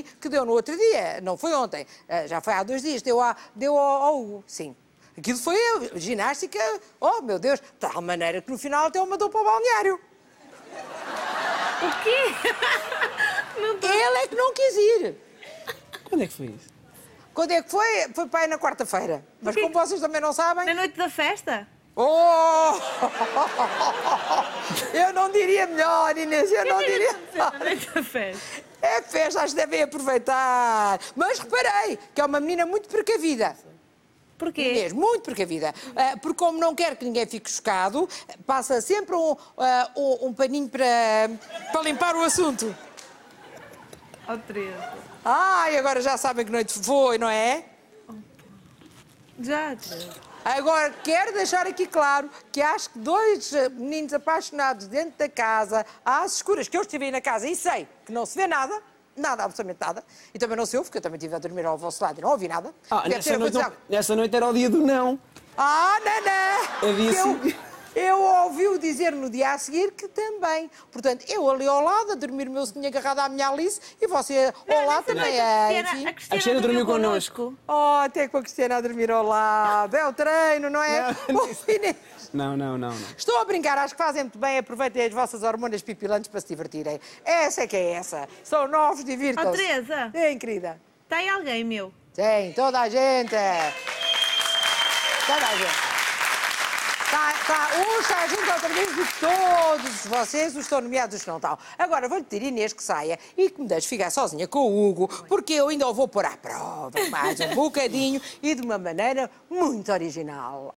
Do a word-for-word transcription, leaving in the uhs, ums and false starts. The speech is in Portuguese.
ali que deu no outro dia, não foi ontem, já foi há dois dias, deu, a, deu ao, ao Hugo, sim. Aquilo foi a ginástica, oh meu Deus, de tal maneira que no final até o mandou para o balneário. O quê? Não tô... Ele é que não quis ir. Quando é que foi isso? Quando é que foi? Foi para aí na quarta-feira. Mas como vocês também não sabem... Na noite da festa? Oh! Eu não diria melhor, Inês, eu não diria... Na noite da festa? É festa, acho que devem aproveitar. Mas reparei que é uma menina muito precavida. Porquê? Inês, muito precavida. Uh, porque como não quer que ninguém fique chocado, passa sempre um, uh, um, um paninho para, para limpar o assunto. Oh, Teresa. Ai, agora já sabem que noite foi, não é? Já, Teresa. Agora, quero deixar aqui claro que acho que dois meninos apaixonados dentro da casa, às escuras, que eu estive aí na casa e sei que não se vê nada, nada, absolutamente nada, e também não se ouve, porque eu também estive a dormir ao vosso lado e não ouvi nada. Ah, nessa noite, não, nessa noite era o dia do não. Ah, não, não! É dia eu, eu ouvi-o dizer no dia a seguir que também. Portanto, eu ali ao lado, a dormir o meu soninho agarrado à minha Alice, e você ao lado também. É, enfim. A Cristina, a Cristina dormiu connosco. Oh, até com a Cristina a dormir ao lado. É o treino, não é? Não, Oh, Inês. Não, não, não, não. Estou a brincar, acho que fazem muito bem, aproveitem as vossas hormonas pipilantes para se divertirem. Essa é que é essa. São novos, divirtam-se. Oh, Teresa. Sim, querida. Está aí alguém, meu? Sim, toda a gente. Toda a gente. Tá, tá, um está junto outra vez de todos vocês, os estão nomeados, os que não estão. Agora vou-lhe pedir, Inês, que saia e que me deixe ficar sozinha com o Hugo, porque eu ainda o vou pôr à prova mais um bocadinho e de uma maneira muito original.